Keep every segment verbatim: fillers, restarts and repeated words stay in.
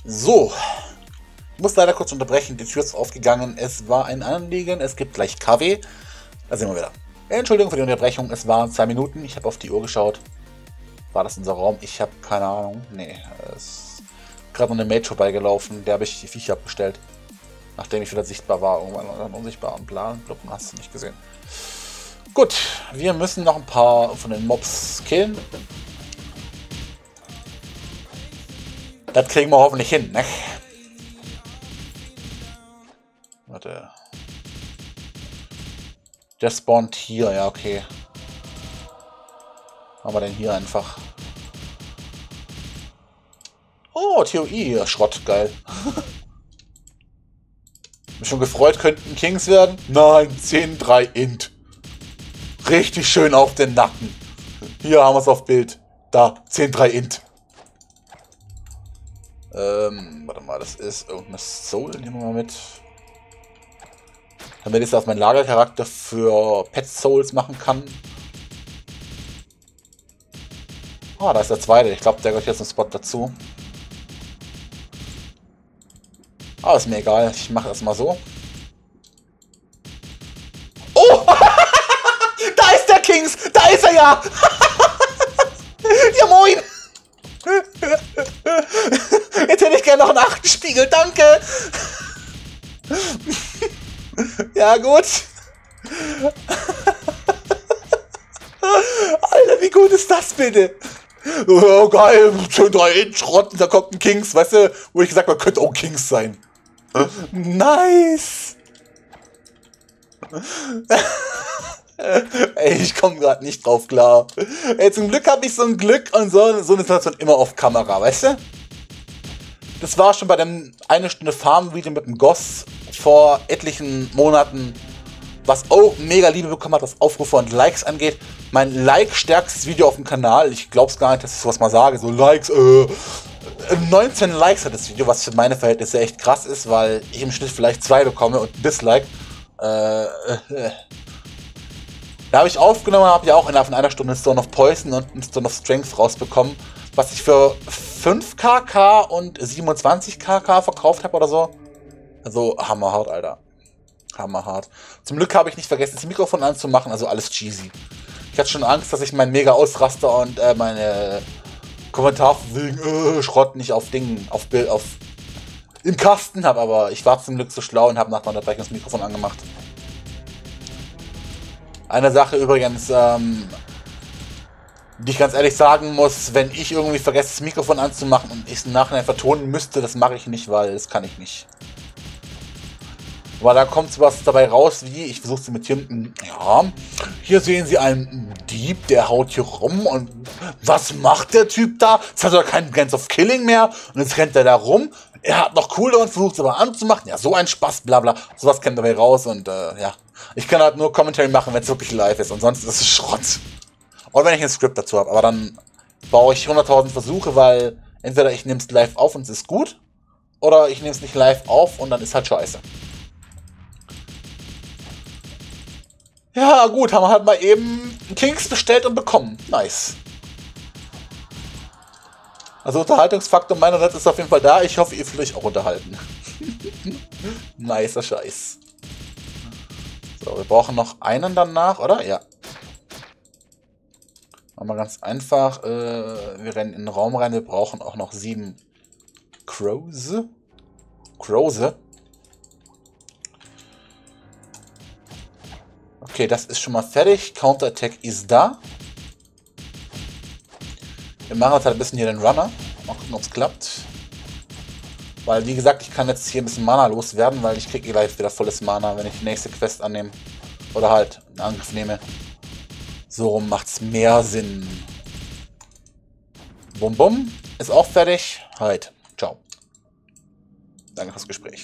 So, ich muss leider kurz unterbrechen, die Tür ist aufgegangen, es war ein Anliegen, es gibt gleich Kaffee. Da sind wir wieder. Entschuldigung für die Unterbrechung, es waren zwei Minuten, ich habe auf die Uhr geschaut. War das unser Raum? Ich habe keine Ahnung. Nee, es ist gerade noch eine Mage vorbeigelaufen, der habe ich die Viecher abgestellt. Nachdem ich wieder sichtbar war, irgendwann dann unsichtbar und bla, Pluppen hast du nicht gesehen. Gut, wir müssen noch ein paar von den Mobs killen. Das kriegen wir hoffentlich hin, ne? Warte. Der spawnt hier, ja, okay. Machen wir den hier einfach. Oh, T O I, Schrott, geil. Mich schon gefreut, könnten Kings werden. Nein, zehn drei Int. Richtig schön auf den Nacken. Hier haben wir es auf Bild. Da, zehn drei Int. Ähm, warte mal, das ist irgendeine Soul, nehmen wir mal mit. Damit ich es auf meinen Lagercharakter für Pet Souls machen kann. Ah, da ist der zweite. Ich glaube, der gehört jetzt einen Spot dazu. Ah, ist mir egal. Ich mache das mal so. Oh! Da ist der Kings! Da ist er ja! Ja, moin! Jetzt hätte ich gerne noch einen achten Spiegel. Danke! Ja, gut. Alter, wie gut ist das bitte? Oh, geil, schön drei Inch Rotten, da kommt ein Kings, weißt du, wo ich gesagt habe, könnte auch Kings sein. Nice. Ey, ich komme gerade nicht drauf klar. Ey, zum Glück habe ich so ein Glück und so, so eine Situation immer auf Kamera, weißt du? Das war schon bei dem eine Stunde Farm-Video mit dem Goss vor etlichen Monaten, was auch mega Liebe bekommen hat, was Aufrufe und Likes angeht. Mein Like-stärkstes Video auf dem Kanal. Ich glaub's gar nicht, dass ich sowas mal sage. So Likes, äh, neunzehn Likes hat das Video, was für meine Verhältnisse echt krass ist, weil ich im Schnitt vielleicht zwei bekomme und ein Dislike. Äh, äh. Da habe ich aufgenommen, habe ja auch innerhalb von einer Stunde Stone of Poison und ein Stone of Strength rausbekommen, was ich für fünf K K und siebenundzwanzig K K verkauft habe oder so. Also hammerhart, Alter. Hammerhart. Zum Glück habe ich nicht vergessen, das Mikrofon anzumachen, also alles cheesy. Ich hatte schon Angst, dass ich meinen mega Ausraster und äh, meine Kommentare wegen äh, Schrott nicht auf Dingen, auf Bild, auf im Kasten habe, aber ich war zum Glück so schlau und habe nach der Unterbrechung das Mikrofon angemacht. Eine Sache übrigens, ähm, die ich ganz ehrlich sagen muss, wenn ich irgendwie vergesse, das Mikrofon anzumachen und ich es nachher vertonen müsste, das mache ich nicht, weil das kann ich nicht. Aber da kommt was dabei raus, wie, ich versuche es zu imitieren, ja, hier sehen Sie einen Dieb, der haut hier rum und was macht der Typ da? Jetzt hat er keinen Sense of Killing mehr und jetzt rennt er da rum. Er hat noch Cooldown, versucht es aber anzumachen, ja, so ein Spaß, bla bla, sowas kommt dabei raus und äh, ja. Ich kann halt nur Commentary machen, wenn es wirklich live ist, und sonst ist es Schrott. Oder wenn ich ein Skript dazu habe, aber dann baue ich hunderttausend Versuche, weil entweder ich nehme es live auf und es ist gut, oder ich nehme es nicht live auf und dann ist halt scheiße. Ja, gut, haben wir halt mal eben Kings bestellt und bekommen. Nice. Also Unterhaltungsfaktor meinerseits ist auf jeden Fall da. Ich hoffe, ihr fühlt euch auch unterhalten. Nicer Scheiß. So, wir brauchen noch einen danach, oder? Ja. Machen wir ganz einfach. Äh, wir rennen in den Raum rein. Wir brauchen auch noch sieben Crows. Crows. Okay, das ist schon mal fertig. Counterattack ist da. Wir machen jetzt halt ein bisschen hier den Runner. Mal gucken, ob es klappt. Weil, wie gesagt, ich kann jetzt hier ein bisschen Mana loswerden, weil ich kriege eh gleich wieder volles Mana, wenn ich die nächste Quest annehme. Oder halt einen Angriff nehme. So rum macht es mehr Sinn. Bum bum. Ist auch fertig. Halt. Ciao. Danke fürs Gespräch.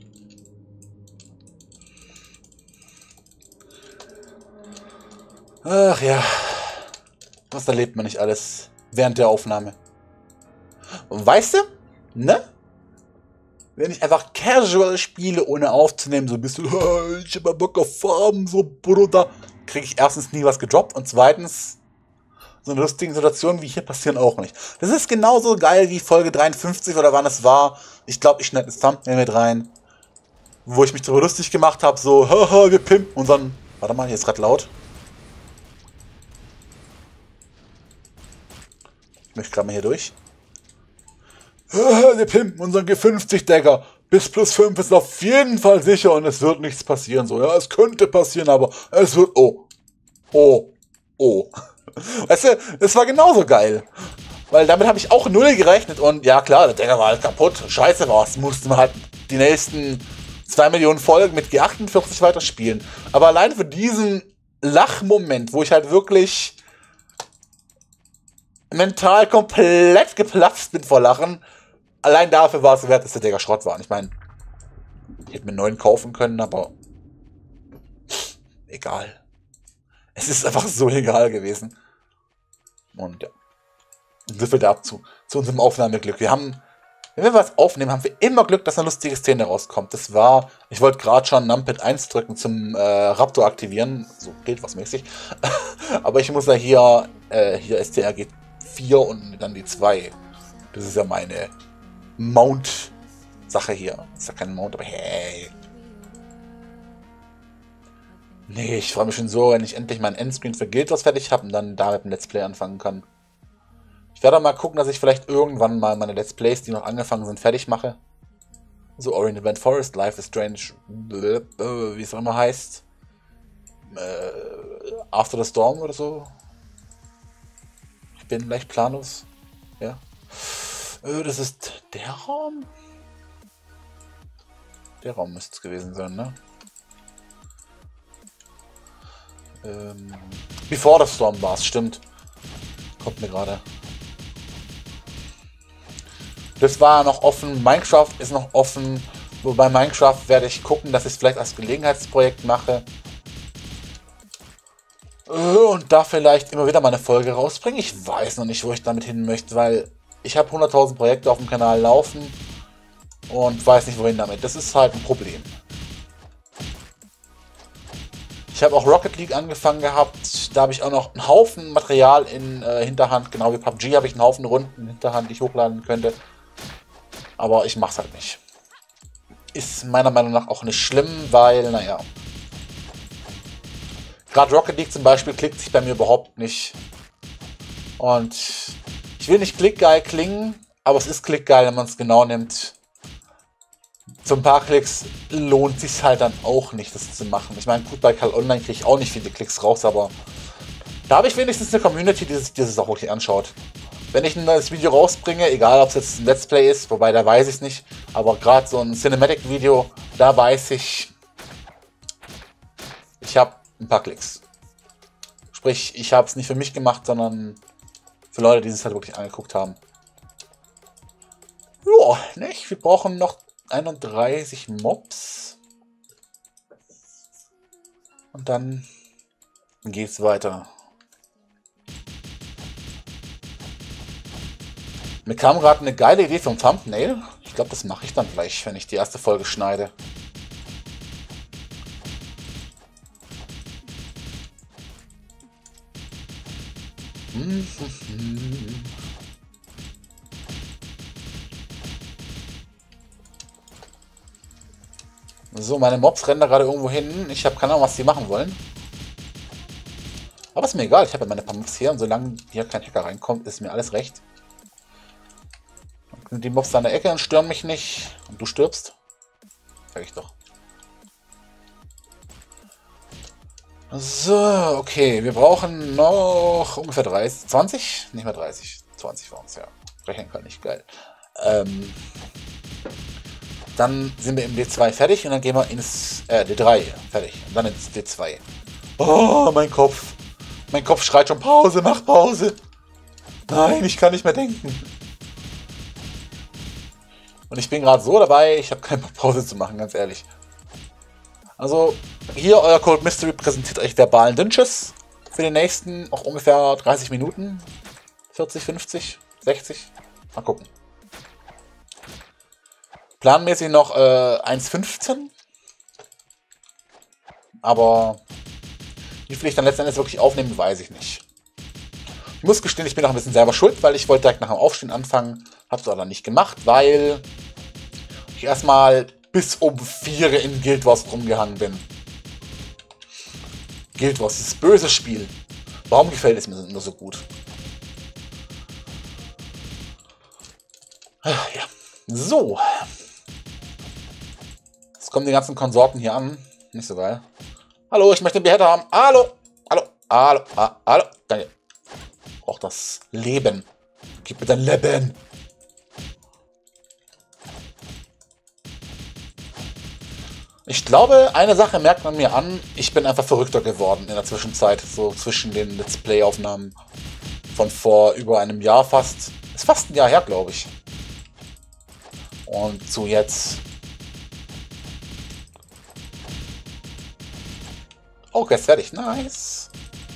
Ach ja. Was erlebt man nicht alles während der Aufnahme? Und weißt du? Ne? Wenn ich einfach casual spiele, ohne aufzunehmen, so ein bisschen, ich hab mal Bock auf Farben, so Bruder, kriege ich erstens nie was gedroppt und zweitens so eine lustigen Situationen wie hier passieren auch nicht. Das ist genauso geil wie Folge dreiundfünfzig oder wann es war. Ich glaube, ich schneide das Thumbnail mit rein, wo ich mich darüber lustig gemacht habe, so, haha, wir pimpen unseren... Warte mal, hier ist gerade laut. Ich möchte gerade mal hier durch. Haha, wir pimpen unseren G fünfzig-Decker. Bis plus fünf ist auf jeden Fall sicher und es wird nichts passieren. So, ja, es könnte passieren, aber es wird... Oh. Oh. Oh. Weißt du, das war genauso geil. Weil damit habe ich auch null gerechnet und ja klar, der Decker war halt kaputt. Scheiße war's. Musste man halt die nächsten zwei Millionen Folgen mit G achtundvierzig weiterspielen. Aber allein für diesen Lachmoment, wo ich halt wirklich mental komplett geplatzt bin vor Lachen, allein dafür war es wert, dass der Decker Schrott war. Und ich meine, ich hätte mir einen neuen kaufen können, aber egal. Es ist einfach so egal gewesen. Und ja. So viel dazu. Zu unserem Aufnahmeglück. Wir haben, wenn wir was aufnehmen, haben wir immer Glück, dass eine lustige Szene rauskommt. Das war, ich wollte gerade schon Numpad eins drücken zum äh, Raptor aktivieren. So geht was mäßig. Aber ich muss ja hier, äh, hier S T R G vier und dann die zwei. Das ist ja meine Mount-Sache hier. Das ist ja kein Mount, aber hey. Nee, ich freue mich schon so, wenn ich endlich mein Endscreen für Guild Wars fertig habe und dann da mit dem Let's Play anfangen kann. Ich werde mal gucken, dass ich vielleicht irgendwann mal meine Let's Plays, die noch angefangen sind, fertig mache. So Orient Event Forest, Life is Strange, wie es auch immer heißt. Äh, After the Storm oder so. Ich bin leicht planlos. Ja. Äh, das ist der Raum? Der Raum müsste es gewesen sein, ne? Ähm, Before the Storm war es, stimmt. Kommt mir gerade. Das war noch offen. Minecraft ist noch offen. Wobei Minecraft werde ich gucken, dass ich es vielleicht als Gelegenheitsprojekt mache. Und da vielleicht immer wieder mal eine Folge rausbringe. Ich weiß noch nicht, wo ich damit hin möchte, weil ich habe hunderttausend Projekte auf dem Kanal laufen und weiß nicht, wohin damit. Das ist halt ein Problem. Ich habe auch Rocket League angefangen gehabt. Da habe ich auch noch einen Haufen Material in äh, Hinterhand. Genau wie P U B G habe ich einen Haufen Runden in Hinterhand, die ich hochladen könnte. Aber ich mache es halt nicht. Ist meiner Meinung nach auch nicht schlimm, weil, naja. Gerade Rocket League zum Beispiel klickt sich bei mir überhaupt nicht. Und ich will nicht klickgeil klingen, aber es ist klickgeil, wenn man es genau nimmt. Für ein paar Klicks lohnt sich halt dann auch nicht, das zu machen. Ich meine, gut, bei Call Online kriege ich auch nicht viele Klicks raus, aber da habe ich wenigstens eine Community, die sich dieses auch wirklich anschaut. Wenn ich ein neues Video rausbringe, egal ob es jetzt ein Let's Play ist, wobei da weiß ich es nicht, aber gerade so ein Cinematic-Video, da weiß ich, ich habe ein paar Klicks. Sprich, ich habe es nicht für mich gemacht, sondern für Leute, die es halt wirklich angeguckt haben. Ja, nicht? Wir brauchen noch einunddreißig Mobs. Und dann geht's weiter. Mir kam gerade eine geile Idee vom Thumbnail. Ich glaube, das mache ich dann gleich, wenn ich die erste Folge schneide. So, meine Mobs rennen da gerade irgendwo hin. Ich habe keine Ahnung, was die machen wollen. Aber ist mir egal, ich habe ja meine paar Mobs hier und solange hier kein Hacker reinkommt, ist mir alles recht. Und die Mobs da in der Ecke und stören mich nicht. Und du stirbst. Sag ich doch. So, okay, wir brauchen noch ungefähr dreißig, zwanzig? Nicht mehr dreißig, zwanzig waren es, ja. Rechnen kann ich, geil. Ähm, dann sind wir im D zwei fertig und dann gehen wir ins äh, D drei fertig und dann ins D zwei. Oh, mein Kopf. Mein Kopf schreit schon Pause, mach Pause. Nein, ich kann nicht mehr denken. Und ich bin gerade so dabei, ich habe keine Pause zu machen, ganz ehrlich. Also, hier euer Cold Mystery präsentiert euch verbalen Dünnschiss für die nächsten auch ungefähr dreißig Minuten. vierzig, fünfzig, sechzig. Mal gucken. Planmäßig noch äh, eins fünfzehn. Aber wie viel ich dann letztendlich wirklich aufnehme, weiß ich nicht. Ich muss gestehen, ich bin auch ein bisschen selber schuld, weil ich wollte direkt nach dem Aufstehen anfangen. Hab's aber nicht gemacht, weil ich erstmal bis um vier in Guild Wars rumgehangen bin. Guild Wars, dieses böse Spiel. Warum gefällt es mir nur so gut? Ja. So. Jetzt kommen die ganzen Konsorten hier an. Nicht so geil. Hallo, ich möchte den Behälter haben. Hallo. Hallo. Hallo. Ah, hallo. Danke. Auch das Leben. Gib mir dein Leben. Ich glaube, eine Sache merkt man mir an. Ich bin einfach verrückter geworden in der Zwischenzeit. So zwischen den Let's Play-Aufnahmen von vor über einem Jahr fast. Ist fast ein Jahr her, glaube ich. Und zu jetzt. Okay, ist fertig. Nice.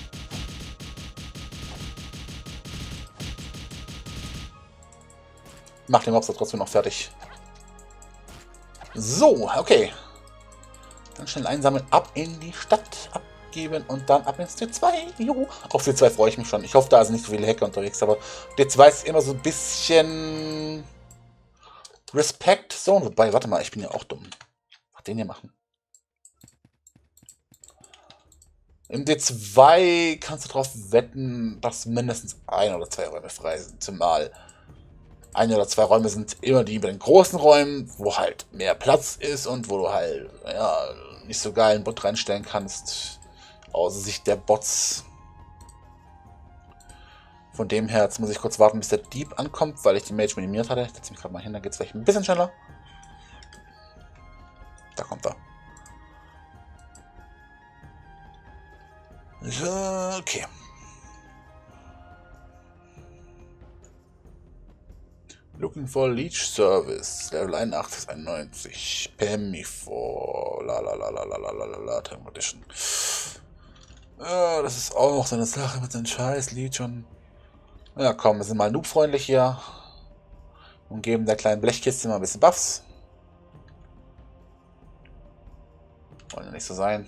Mach den Mobster trotzdem noch fertig. So, okay. Dann schnell einsammeln, ab in die Stadt abgeben und dann ab ins D zwei. Juhu. Auf D zwei freue ich mich schon. Ich hoffe, da sind nicht so viele Hacker unterwegs, aber D zwei ist immer so ein bisschen Respect Zone. Wobei, warte mal, ich bin ja auch dumm. Was den hier machen? Im D zwei kannst du darauf wetten, dass mindestens ein oder zwei Räume frei sind. Zumal ein oder zwei Räume sind immer die bei den großen Räumen, wo halt mehr Platz ist und wo du halt ja, nicht so geil einen Bot reinstellen kannst. Aus Sicht der Bots. Von dem her, jetzt muss ich kurz warten, bis der Dieb ankommt, weil ich die Mage minimiert hatte. Ich setze mich gerade mal hin, dann geht es vielleicht ein bisschen schneller. Da kommt er. So, okay. Looking for Leech Service. Level einundachtzig, einundneunzig. Pay for. La la la la la la la la la. Time Condition. Ja, das ist auch noch so eine Sache mit den scheiß Leech und. Ja, komm, wir sind mal noobfreundlich hier. Und geben der kleinen Blechkiste mal ein bisschen Buffs. Wollen ja nicht so sein.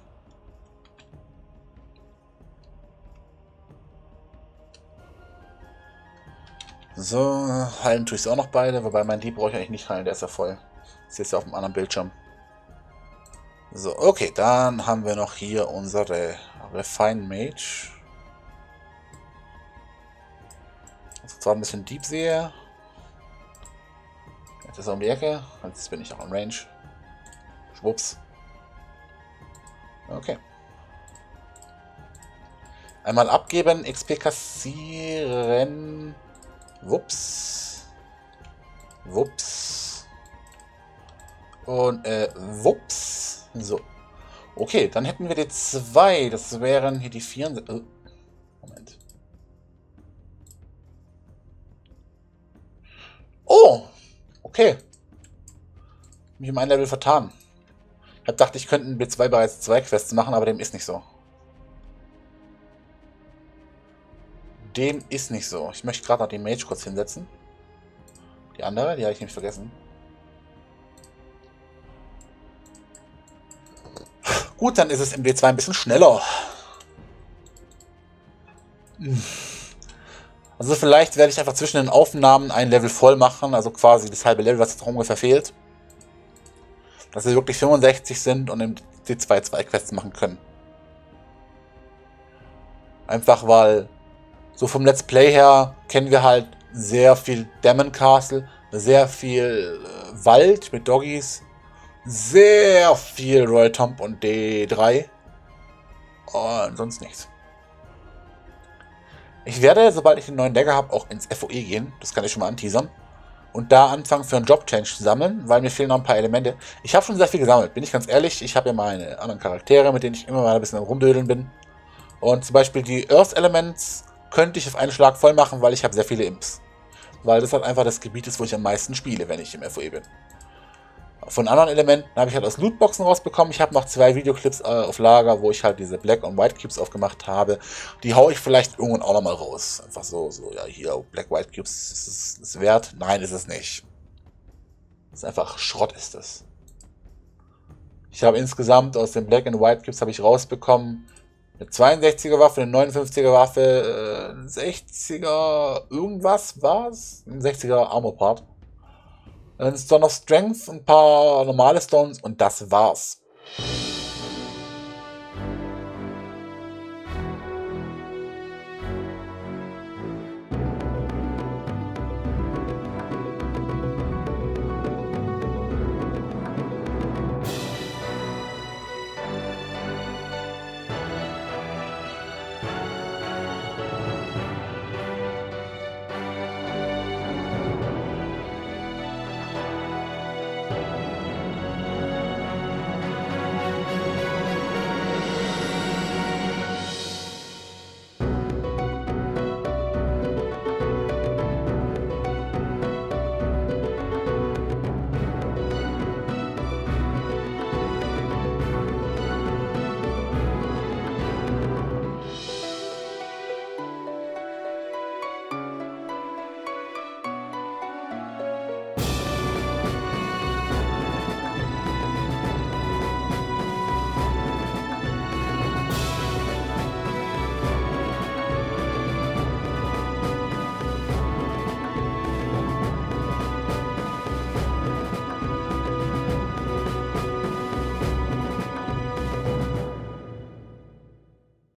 So, heilen tue ich es auch noch beide, wobei mein Dieb brauche ich eigentlich nicht heilen, der ist ja voll. Das ist ja auf dem anderen Bildschirm. So, okay, dann haben wir noch hier unsere Refine Mage. Also zwar ein bisschen Dieb sehe. Jetzt ist er um die Ecke, jetzt bin ich auch im Range. Schwupps. Okay. Einmal abgeben, X P kassieren. Wups. Wups. Und, äh, wups. So. Okay, dann hätten wir die zwei. Das wären hier die vier. Oh. Moment. Oh! Okay. Mich um ein Level vertan. Ich hab gedacht, ich könnte in B zwei bereits zwei Quests machen, aber dem ist nicht so. Dem ist nicht so. Ich möchte gerade noch die Mage kurz hinsetzen. Die andere, die habe ich nämlich vergessen. Gut, dann ist es im D zwei ein bisschen schneller. Also vielleicht werde ich einfach zwischen den Aufnahmen ein Level voll machen, also quasi das halbe Level, was jetzt ungefähr fehlt. Dass wir wirklich fünfundsechzig sind und im D zwei zwei Quests machen können. Einfach weil so vom Let's Play her kennen wir halt sehr viel Demon Castle, sehr viel äh, Wald mit Doggies, sehr viel Royal Tomb und D drei und sonst nichts. Ich werde, sobald ich den neuen Dagger habe, auch ins F O E gehen, das kann ich schon mal anteasern, und da anfangen für einen Job-Change zu sammeln, weil mir fehlen noch ein paar Elemente. Ich habe schon sehr viel gesammelt, bin ich ganz ehrlich, ich habe ja meine anderen Charaktere, mit denen ich immer mal ein bisschen am Rumdödeln bin. Und zum Beispiel die Earth Elements könnte ich auf einen Schlag voll machen, weil ich habe sehr viele Imps. Weil das halt einfach das Gebiet ist, wo ich am meisten spiele, wenn ich im F O E bin. Von anderen Elementen habe ich halt aus Lootboxen rausbekommen. Ich habe noch zwei Videoclips äh, auf Lager, wo ich halt diese Black und White Cubes aufgemacht habe. Die haue ich vielleicht irgendwann auch nochmal raus. Einfach so, so, ja, hier, Black, White Cubes, ist es ist wert? Nein, ist es nicht. Das ist einfach Schrott, ist es. Ich habe insgesamt aus den Black und White Cubes habe ich rausbekommen Eine zweiundsechziger Waffe, eine neunundfünfziger Waffe, äh, ein sechziger irgendwas war's? Ein sechziger Armor Part. Ein Stone of Strength, ein paar normale Stones und das war's.